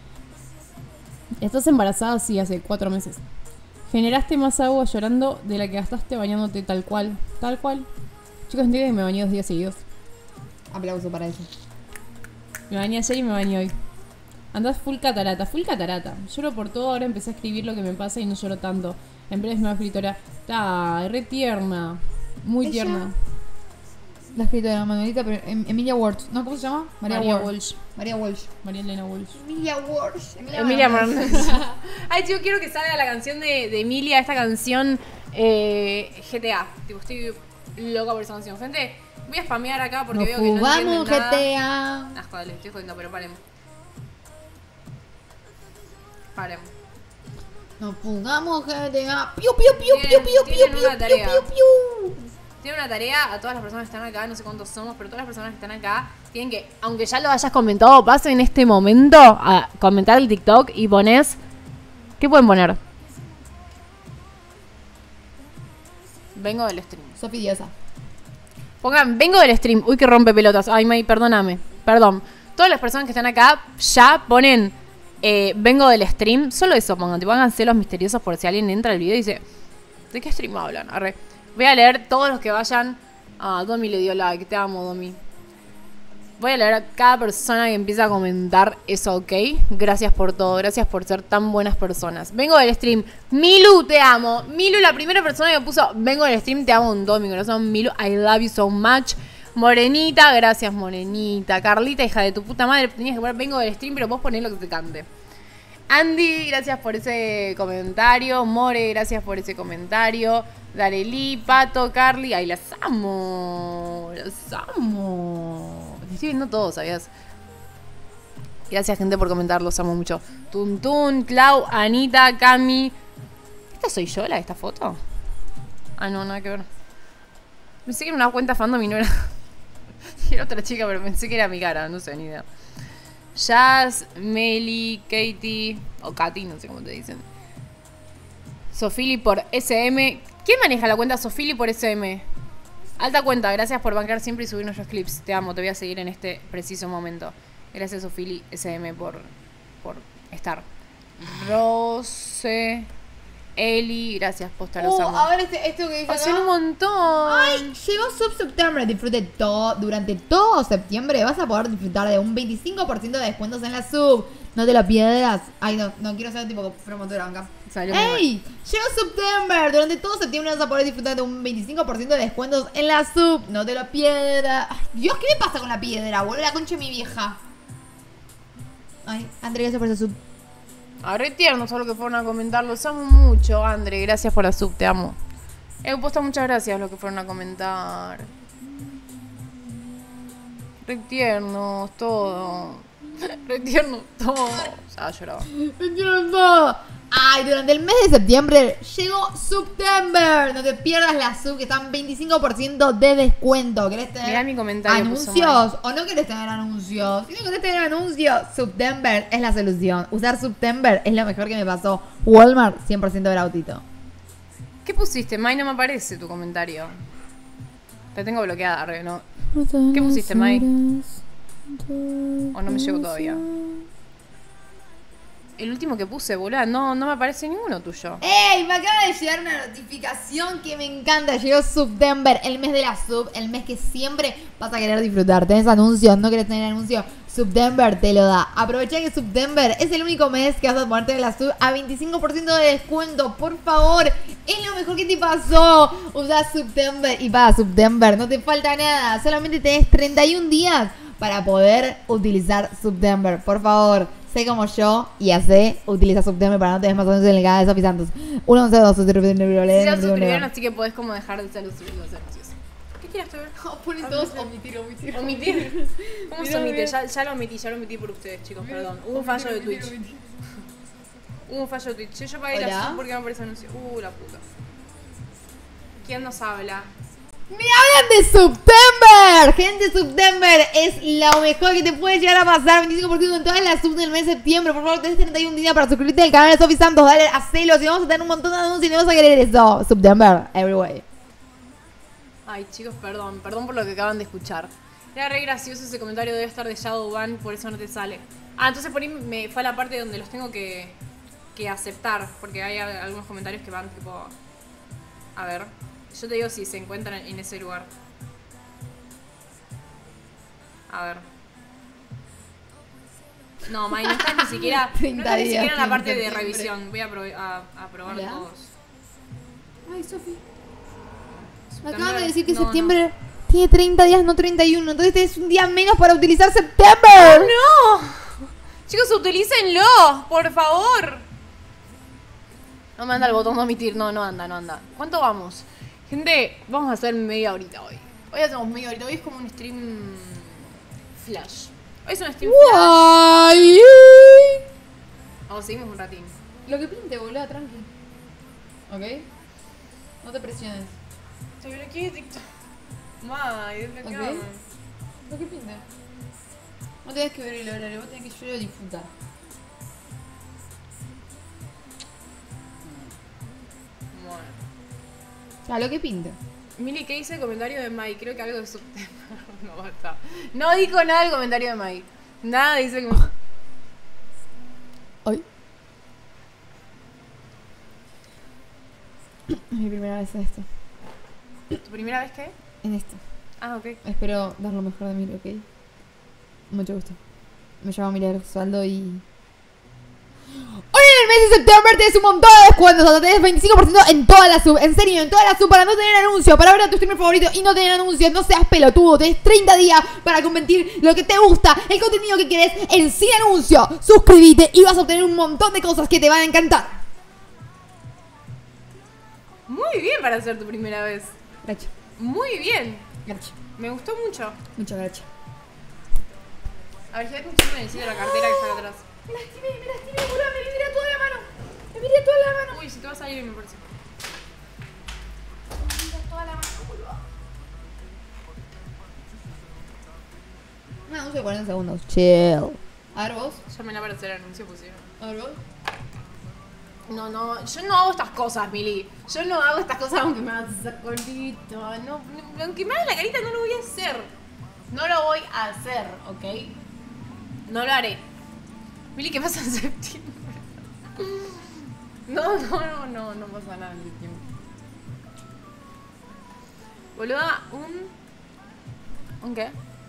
Estás embarazada, sí, hace cuatro meses. Generaste más agua llorando de la que gastaste bañándote tal cual. Tal cual. Chicos, entienden que me bañé dos días seguidos. Aplauso para eso. Me bañé ayer y me bañé hoy. Andás full catarata, full catarata. Lloro por todo, ahora empecé a escribir lo que me pasa y no lloro tanto. En breve me va a escritora. Está re tierna. Muy Ella- tierna. La escritora Manuelita, pero Em- Emilia Walsh. ¿No? ¿Cómo se llama? María Walsh. Walsh. María Walsh. María Elena Walsh. Emilia Walsh. Emilia Marnes. Ay, yo quiero que salga la canción de, de Emilia, esta canción eh, G T A. Tipo, estoy loca por esa canción. Gente, voy a spamear acá porque Nos veo que no jugamos entienden G nada. T A. Ah, joder, les estoy jodiendo, pero paremos. Paren. Nos pongamos G T A. Piu, piu, piu, piu, Tienen- piu, piu, tienen piu, una tarea. piu, piu, piu. Tiene una tarea a todas las personas que están acá, no sé cuántos somos, pero todas las personas que están acá tienen que, aunque ya lo hayas comentado, pasen en este momento a comentar el TikTok y pones... ¿Qué pueden poner? Vengo del stream. Sofi Diosa. Pongan, vengo del stream. Uy, que rompe pelotas. Ay, May, perdóname. Perdón. Todas las personas que están acá ya ponen eh, vengo del stream. Solo eso pongan. Te pongan celos misteriosos por si alguien entra al video y dice, ¿de qué stream hablan? Arre. Voy a leer todos los que vayan. Ah, Domi le dio like. Te amo, Domi. Voy a leer a cada persona que empieza a comentar eso, ¿ok? Gracias por todo, gracias por ser tan buenas personas. Vengo del stream. Milu, te amo. Milu, la primera persona que puso vengo del stream, te amo un do, mi corazón. Milu, I love you so much. Morenita, gracias, Morenita. Carlita, hija de tu puta madre, tenías que poner vengo del stream, pero vos ponés lo que te cante. Andy, gracias por ese comentario. More, gracias por ese comentario. Dareli, Pato, Carly. Ay, las amo. Las amo. Te estoy viendo todo, ¿sabías? Gracias, gente, por comentar. Los amo mucho. Tuntun, Clau, Anita, Cami. ¿Esta soy yo, la de esta foto? Ah, no, nada que ver. Pensé que era una cuenta fandom y no era... Era otra chica, pero pensé que era mi cara. No sé, ni idea. Jazz, Meli, Katie, o Katy, no sé cómo te dicen. Sofili por S M. ¿Quién maneja la cuenta Sofili por S M? Alta cuenta, gracias por bancar siempre y subir nuestros clips. Te amo, te voy a seguir en este preciso momento. Gracias, Sofili S M, por, por estar. Rose, Eli, gracias, posta, los Uh, amo. a ver este, esto que dice Hacen acá. un montón. Ay, llegó Sub September. Disfrute todo. Durante todo septiembre vas a poder disfrutar de un veinticinco por ciento de descuentos en la sub. No te lo pierdas. Ay, no, no quiero ser tipo promotora acá. Salió muy ¡Ey! Llegó September. Durante todo septiembre vas a poder disfrutar de un veinticinco por ciento de descuentos en la sub. No te lo pierdas. Ay, Dios, ¿qué me pasa con la piedra? Boludo, la concha de mi vieja. Ay, André, gracias por esa sub. Ah, re tierno solo que fueron a comentar. Los amo mucho, Andre. Gracias por la sub, te amo. He puesto muchas gracias a los que fueron a comentar. Re tiernos, todo. Re tierno, todo. Ya lloraba. ¡Entiendo todo! Ay, durante el mes de septiembre llegó September. No te pierdas la sub, que están veinticinco por ciento de descuento. ¿Querés tener Mirá mi comentario, anuncios o no querés tener anuncios? Si no querés tener anuncios, September es la solución. Usar September es lo mejor que me pasó. Walmart, cien por ciento gratis. ¿Qué pusiste, Mai? No me aparece tu comentario. Te tengo bloqueada, re, ¿no? ¿Qué pusiste, Mai? ¿O no me llegó todavía? El último que puse, boluda, no, no me aparece ninguno tuyo. ¡Ey! Me acaba de llegar una notificación que me encanta. Llegó September, el mes de la sub, el mes que siempre vas a querer disfrutar. ¿Tenés anuncios? ¿No querés tener anuncios? September te lo da. Aprovecha que September es el único mes que vas a ponerte de la sub a veinticinco por ciento de descuento. Por favor, es lo mejor que te pasó. Usa September y para September no te falta nada. Solamente tenés treinta y un días para poder utilizar September. Por favor, sé como yo y hace, utiliza September para no tener más anuncios en el canal de Sofi Santos. uno once dos Si ya se suscribieron, así que podés como dejar de ser los anuncios. ¿Qué quieres ver? Ponen todos omitir, omitir. ¿Omitir? ¿Cómo se Mira, omite? mira. Ya, ya lo omití, ya lo omití por ustedes, chicos, perdón. Hubo un fallo de Twitch. Hubo un fallo de Twitch. Yo, yo pagué la Hola. sub porque me aparece anuncio. Uh, la puta. ¿Quién nos habla? ¡Me hablan de September! Gente, September es lo mejor que te puede llegar a pasar. veinticinco por ciento en todas las subs del mes de septiembre. Por favor, tenés treinta y un días para suscribirte al canal de Sofi Santos. Dale, hacelo. Si vamos a tener un montón de anuncios y no vas a querer eso. September, everywhere. Ay, chicos, perdón. Perdón por lo que acaban de escuchar. Era re gracioso ese comentario. Debe estar de Shadowban, por eso no te sale. Ah, entonces por ahí me fue a la parte donde los tengo que, que aceptar. Porque hay a- algunos comentarios que van tipo... A ver... Yo te digo si se encuentran en ese lugar. A ver. No, May, no estás ni siquiera. No treinta estás ni días siquiera en la en parte de septiembre. revisión. Voy a, probar a, a probar Hola. todos. Ay, Sofi. Me Septiembre- acaban de decir que no, septiembre tiene treinta días, no treinta y uno. Entonces tenés un día menos para utilizar September. ¡No! ¡No! Chicos, utilícenlo, por favor. No me anda el botón de omitir. No, no anda, no anda. ¿Cuánto vamos? Gente, vamos a hacer media horita hoy. Hoy hacemos media horita. Hoy es como un stream flash. Hoy es un stream flash. Guay. O seguimos un ratín. Lo que pinte, boludo, tranqui. ¿Ok? No te presiones. Pero aquí es TikTok. May, desbloqueame. Ok. Lo que pinte. No tenés que ver el horario, vos tenés que yo disfrutar. Bueno. Ya, lo que pinte. Mili, ¿qué dice el comentario de May? Creo que algo de subtema. No, basta. No dijo nada el comentario de May. Nada dice el comentario. Hoy. Es mi primera vez en esto. ¿Tu primera vez qué? En esto. Ah, ok. Espero dar lo mejor de mí, ¿ok? Mucho gusto. Me llamo Milagros Saldo y... Hoy en el mes de septiembre tienes un montón de descuentos. Hasta tenés veinticinco por ciento en toda la sub. En serio, en toda la sub. Para no tener anuncio. Para ver a tu streamer favorito y no tener anuncios. No seas pelotudo. Tenés treinta días para convertir lo que te gusta, el contenido que querés, en sin anuncio. Suscríbete y vas a obtener un montón de cosas que te van a encantar. Muy bien para ser tu primera vez. Gracias. Muy bien. Gracias. Me gustó mucho. Muchas gracias. A ver, fíjate un segundo en el sitio de la cartera que está acá atrás. Me lastimé, me lastimé, boludo. Me miré toda la mano. Me miré toda la mano. Uy, si te va a salir, me parece. Me miré toda la mano, boludo. Un anuncio de cuarenta segundos. Chill. A ver vos. Ya me la para hacer el anuncio pusieron. A ver vos. No, no, yo no hago estas cosas, Mili. Yo no hago estas cosas aunque me hagas hacer colito. No, no, aunque me hagas la carita, no lo voy a hacer. No lo voy a hacer, ¿ok? No lo haré. Mili, ¿qué pasa en septiembre? No, no, no, no, no pasa nada en septiembre. Boluda, un... ¿Un qué?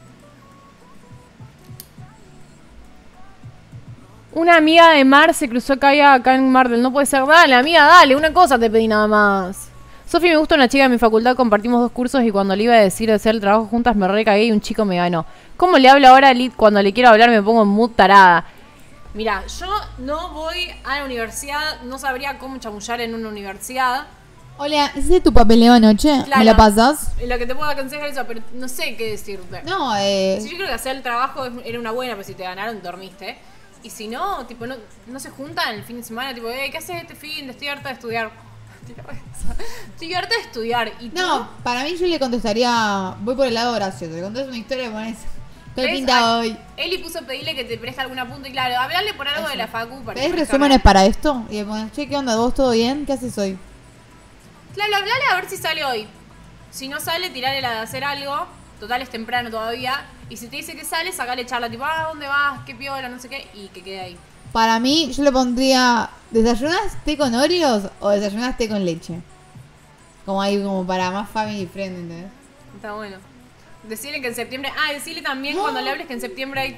Una amiga de Mar se cruzó caída acá en Martel. No puede ser. Dale, amiga, dale. Una cosa te pedí nada más. Sofi, me gusta una chica de mi facultad. Compartimos dos cursos y cuando le iba a decir de hacer el trabajo juntas me recagué y un chico me ganó. ¿Cómo le hablo ahora a Lid? Cuando le quiero hablar me pongo en mood tarada. Mira, yo no voy a la universidad. No sabría cómo chamullar en una universidad. Hola, ¿hiciste tu papeleo anoche? Claro. ¿Me la pasas? Lo que te puedo aconsejar es eso, pero no sé qué decirte. No, eh... Si yo creo que hacer el trabajo era una buena, pero si te ganaron, dormiste. Y si no, tipo, no, no se juntan el fin de semana, tipo, eh, ¿qué haces este fin? Estoy harta de estudiar. Estoy harta de estudiar. ¿Y tú? No, para mí yo le contestaría... Voy por el lado gracioso. Le contesto una historia y pones... ¿Qué ¿Ves? pinta Ay, hoy? Eli puso pedirle que te preste algún apunte y claro, hablarle por algo Eso. de la facu. Para ¿Ves que resúmenes para esto? Y le pones, che, ¿qué onda? ¿Vos todo bien? ¿Qué haces hoy? Claro, hablale a ver si sale hoy. Si no sale, tirale la de hacer algo. Total, es temprano todavía. Y si te dice que sale, sacale charla. Tipo, ah, ¿dónde vas? ¿Qué piola? No sé qué. Y que quede ahí. Para mí, yo le pondría... ¿Desayunas té con Oreos o desayunas té con leche? Como ahí, como para más family friend, ¿entendés? Está bueno. Decirle que en septiembre... Ah, decirle también cuando le hables que en septiembre hay...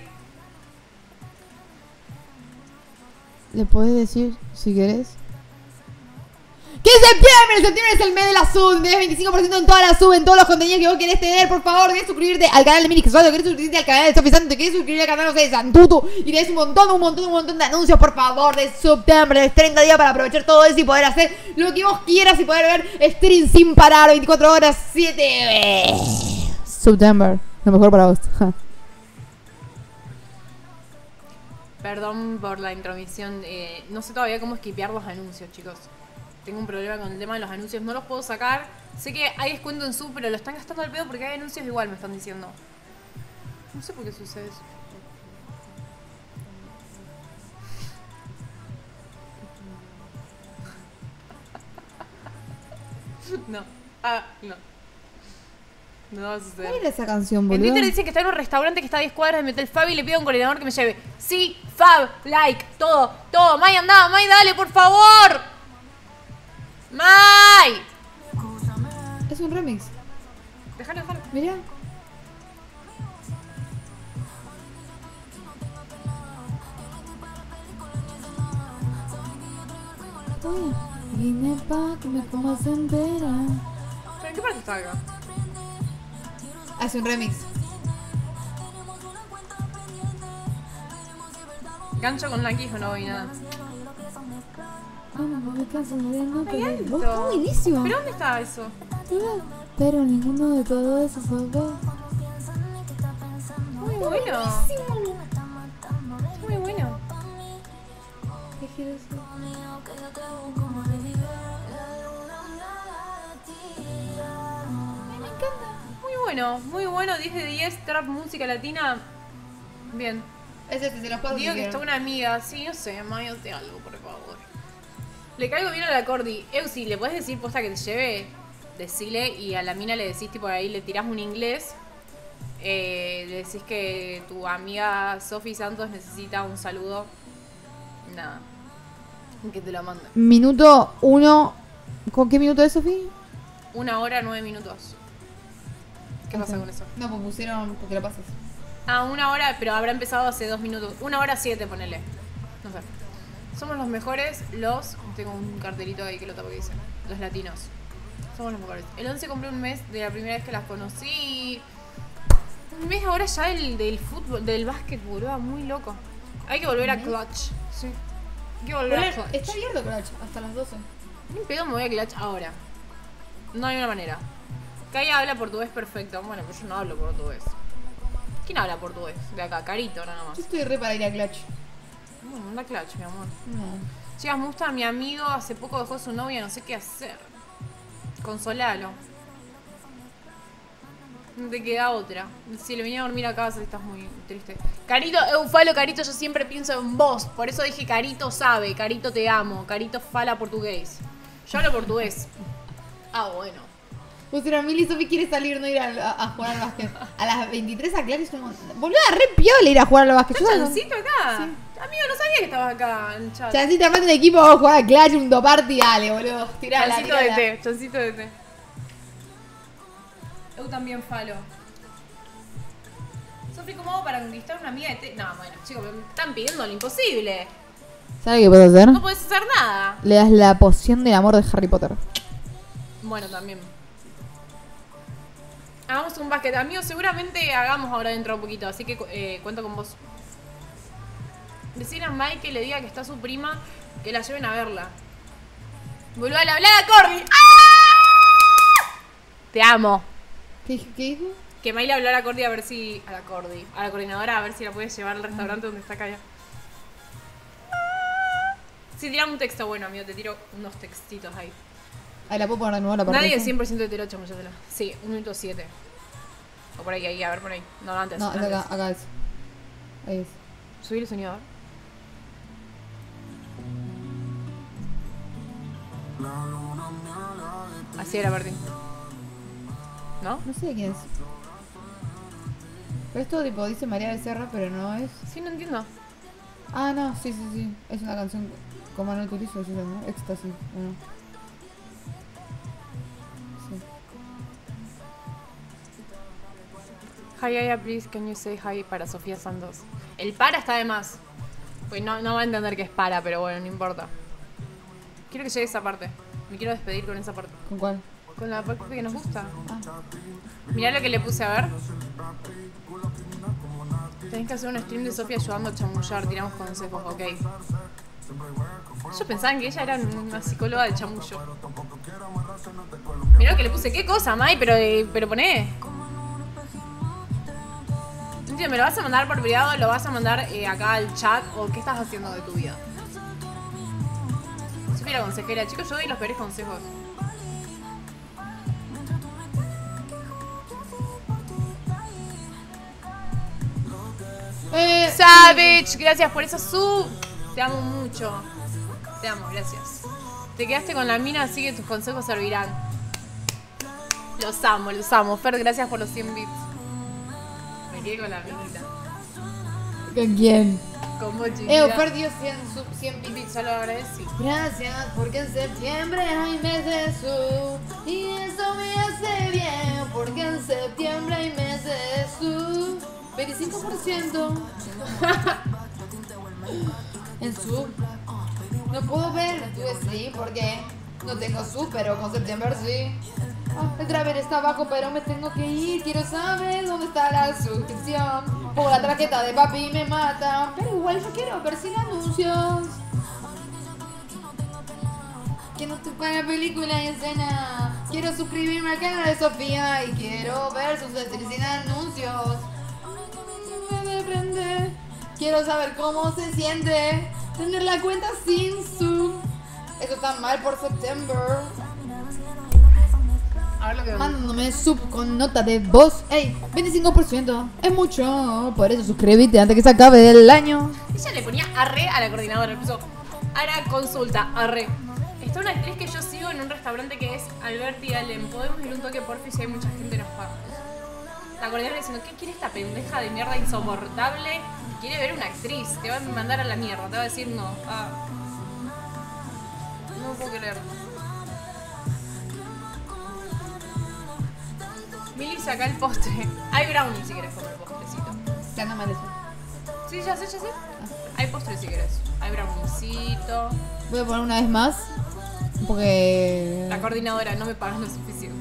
¿Le podés decir si querés? ¡Que en septiembre! Septiembre es el mes de la sub. Tenés veinticinco por ciento en toda la sub, en todos los contenidos que vos querés tener. Por favor, querés suscribirte al canal de Mini Casual, querés suscribirte al canal de Sofi Santo, querés suscribirte al canal, no sé, de Santutu. Y tenés un montón, un montón, un montón de anuncios, por favor, de septiembre. Tenés treinta días para aprovechar todo eso y poder hacer lo que vos quieras y poder ver stream sin parar, veinticuatro horas, siete... Septiembre, lo mejor para vos. Perdón por la intromisión. Eh, no sé todavía cómo esquipear los anuncios, chicos. Tengo un problema con el tema de los anuncios. No los puedo sacar. Sé que hay descuento en sub, pero lo están gastando al pedo porque hay anuncios igual, me están diciendo. No sé por qué sucede eso. No. Ah, no. No va a suceder. ¿Cuál era esa canción, En boludo? Twitter dicen que está en un restaurante que está a diez cuadras de Metal Fab y le pido a un coordinador que me lleve. Sí, Fab, like, todo, todo. May, anda, May, dale, por favor. May. Es un remix. Déjalo, déjalo. Mirá. Vine pa' que me comas entera. ¿Pero en qué parte está acá? Es un remix. Gancho con Lanky o no voy nada. Ay, alto. está buenísimo. ¿Pero dónde está eso? Pero ninguno de todo eso salvó. Muy bueno. Muy bueno. ¿Qué quieres decir? Me encanta. Muy bueno, muy bueno. diez de diez, trap, música latina. Bien. Es este, se los paso. Digo si que está quieren. una amiga. Sí, no sé, mándate algo, por favor. Le caigo bien a la Cordy. Eusi, ¿le puedes decir posta que te lleve? Decile y a la mina le decís tipo ahí, le tirás un inglés. Eh, le decís que tu amiga Sofi Santos necesita un saludo. Nada. Que te lo mande. Minuto uno. ¿Con qué minuto es, Sofía? Una hora, nueve minutos. ¿Qué pasa Ok. con eso? No, pues pusieron porque lo pasas. Ah, una hora, pero habrá empezado hace dos minutos. Una hora siete, ponele. No sé. Somos los mejores, los... Tengo un cartelito ahí que lo tapo que dice. Los latinos. Somos los mejores. El once compré un mes de la primera vez que las conocí. Un mes ahora ya del, del fútbol, del básquet, boludo. Muy loco. Hay que volver a Clutch. Sí. Hay que volver a Clutch. Está abierto Clutch hasta las doce. Ni pedo me voy a Clutch ahora. No hay una manera. Kaya habla portugués perfecto. Bueno, pero yo no hablo portugués. ¿Quién habla portugués? De acá, Carito nada más. Yo estoy re para ir a Clutch. Bueno, anda Clutch, mi amor. No. Chicas, me gusta mi amigo. Hace poco dejó a su novia, no sé qué hacer. Consolalo. No te queda otra. Si le venía a dormir a casa, estás muy triste. Carito, Eufalo, Carito, yo siempre pienso en vos. Por eso dije Carito sabe, Carito te amo, Carito fala portugués. Yo hablo portugués. Ah, bueno. Pues era Mili Sofi quiere salir, no ir a, a- a jugar al básquet. A las veintitrés a Clash es como. Boluda, re piola ir a jugar al básquet. Yo ¿Estás no- Chancito acá? Amigo, no sabía que estabas acá en el chat. Chancito, armate un equipo, vamos a jugar a Clash, un party, dale, boludo. Tirala, Chancito de tirala. té, chancito de té. Eu también falo. Sofi, ¿cómo hago para conquistar una amiga de té? No, bueno, chicos, me están pidiendo lo imposible. ¿Sabes qué puedo hacer? No podés hacer nada. Le das la poción del amor de Harry Potter. Bueno, también. Hagamos un básquet. Amigos, seguramente hagamos ahora dentro de un poquito, así que eh, cuento con vos. Decirle a Mike que le diga que está su prima, que la lleven a verla. Boludo, le hablé a Cordy. ¡Ah! Te amo. ¿Qué, qué dijo? Que Mike le habló a la Cordy a ver si... A la Cordy. A la coordinadora a ver si la puede llevar al restaurante donde está Kaya. Sí, tirame un texto bueno, amigo. Te tiro unos textitos ahí. Ahí la puedo poner de nuevo la parte. Nadie es esa? cien por ciento hetero, chamullatela. Sí, un minuto siete. O por ahí, ahí, a ver, por ahí. No, no, antes. No, es antes. acá, acá es. Ahí es. Subir el sonido, a ver. Así era, Martín. ¿No? No sé de quién es. Pero esto tipo dice María Becerra, pero no es. Sí, no entiendo. Ah, no, sí, sí, sí. Es una canción con Manuel Turizo, sí, ¿no? Éxtasis, ¿o no? Sí. Hi, Aya, please, can you say hi para Sofía Santos? El para está de más. Pues no, no va a entender que es para, pero bueno, no importa. Quiero que llegue esa parte. Me quiero despedir con esa parte. ¿Con cuál? Con la parte que nos gusta. Ah. Mirá lo que le puse a ver. Tenés que hacer un stream de Sofía ayudando a chamullar, tiramos consejos, ok. Yo pensaba que ella era una psicóloga de chamullo. Mirá lo que le puse, ¿qué cosa, Mai? Pero, eh, pero poné. Entiendo, ¿me lo vas a mandar por privado? ¿Lo vas a mandar eh, acá al chat? ¿O qué estás haciendo de tu vida? Sofía la consejera. Chicos, yo doy los peores consejos. Eh, Savage, gracias por esa sub. Te amo mucho. Te amo, gracias. Te quedaste con la mina, así que tus consejos servirán. Los amo, los amo. Fer, gracias por los cien bits. Me quedé con la minita. ¿Con quién? Con vos, Eh, chiquita. Fer dio cien, sub, cien bits. bits, ya lo agradecí. Gracias, porque en septiembre hay mes de sub. Y eso me hace bien, porque en septiembre hay mes de sub. veinticinco por ciento. En sub. No puedo ver, estuve sí, porque no tengo sub, pero con septiembre sí. Ah, el driver está abajo, pero me tengo que ir. Quiero saber dónde está la suscripción. Pongo la tarjeta de papi y me mata. Pero igual yo quiero ver sin anuncios. Que no toca la película y escena. Quiero suscribirme al canal de Sofía y quiero ver sus series sin anuncios. Me deprende. Quiero saber cómo se siente Tener la cuenta sin Zoom. Eso está mal por septiembre. A ver lo que Mandándome sub con nota de voz. Ey, veinticinco por ciento. Es mucho. Por eso suscríbete antes que se acabe el año. Ella le ponía arre a la coordinadora, le puso Ara consulta, arre. Está una actriz que yo sigo en un restaurante que es Alberti Allen. Podemos ir un toque porfi si hay mucha gente nos paga. La coordinadora diciendo, ¿qué quiere esta pendeja de mierda insoportable? Quiere ver una actriz, te va a mandar a la mierda, te va a decir no. Ah. No puedo creer. Mili, saca el postre. Hay brownie si querés comer postrecito. Ya no me eso. Sí, ya sé, ya sé. Hay postre si querés. Hay browniecito. Voy a poner una vez más. Porque. La coordinadora no me paga lo suficiente.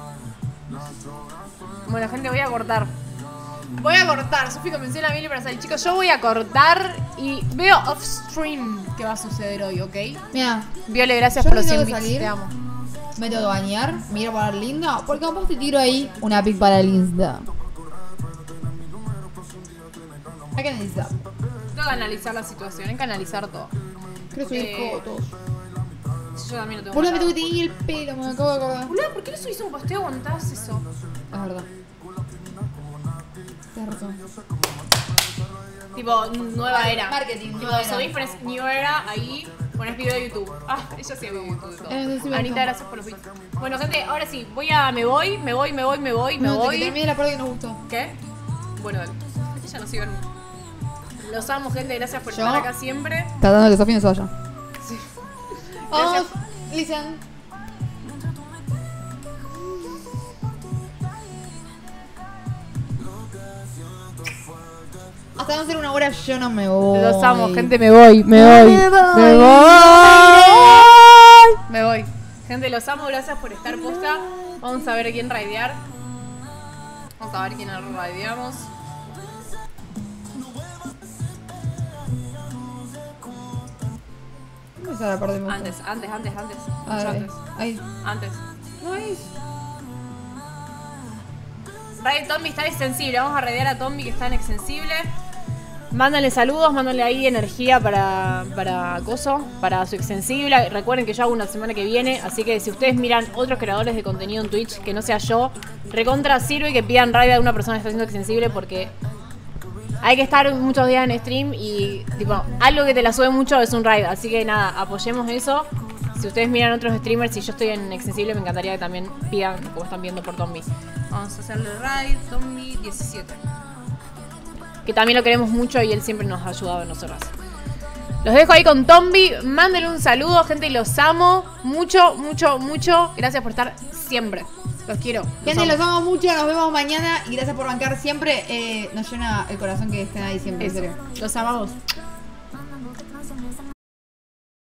Bueno, gente, voy a cortar. Voy a cortar. Sofi convenció a la Mili para salir. Chicos, yo voy a cortar y veo off stream qué va a suceder hoy, ¿ok? Mira, Viole, gracias yo por los tengo cien que bits. salir. Te amo. me tengo que bañar, me ir a poner linda. Porque capaz te tiro ahí una pic para el Insta. Hay que analizar. Tengo que analizar la situación, hay que analizar todo. Quiero subir Eh, fotos. Yo también lo tengo. Boludo, me tengo guardado. que tener el pelo, me acabo de acordar. Boludo, ¿por qué no subís un posteo aguantás eso? Es verdad. Tienes razón. Tipo, nueva era. Marketing, Tipo, nueva era. subís, pones New Era ahí, pones video de YouTube. Ah, ella sí ve YouTube y todo. Eh, sí, me Anita, gustó. gracias por los bits. Bueno, gente, ahora sí, voy a, me voy, me voy, me voy, me voy, me No, voy. que termine la parte que nos gustó. ¿Qué? Bueno, dale. Ella nos sigue. Los amo, gente, gracias por Yo- estar acá siempre. Tratando de que Sofía no se vaya. Sí. Vamos, Gracias. listen. Hasta no ser una hora yo no me voy. Los amo, gente, me voy, me voy. Me voy. Me voy. Me voy. Gente, los amo, gracias por estar posta. Vamos a ver quién raidear. Vamos a ver quién raideamos. ¿Dónde está la parte de me gusta? Antes, antes, antes, antes. A Mucho ver, antes. ahí. Antes. Nice. Raid Tommy está extensible. Vamos a raidear a Tommy que está en extensible. Mándale saludos, mándale ahí energía para, para Coso, para su extensible. Recuerden que yo hago una semana que viene, así que si ustedes miran otros creadores de contenido en Twitch que no sea yo, recontra sirve que pidan raid a una persona que está haciendo extensible porque hay que estar muchos días en stream y tipo, algo que te la sube mucho es un raid. Así que nada, apoyemos eso. Si ustedes miran otros streamers y yo estoy en extensible, me encantaría que también pidan como están viendo por Tommy. Vamos a hacerle raid, Tommy diecisiete. Que también lo queremos mucho y él siempre nos ha ayudado a nosotras. Los dejo ahí con Tombi. Mándenle un saludo, gente, y los amo mucho, mucho, mucho. Gracias por estar siempre. Los quiero. Gente, amo. los amo mucho, nos vemos mañana y gracias por bancar siempre. Eh, nos llena el corazón que estén ahí siempre, en Eso. serio. Los amamos.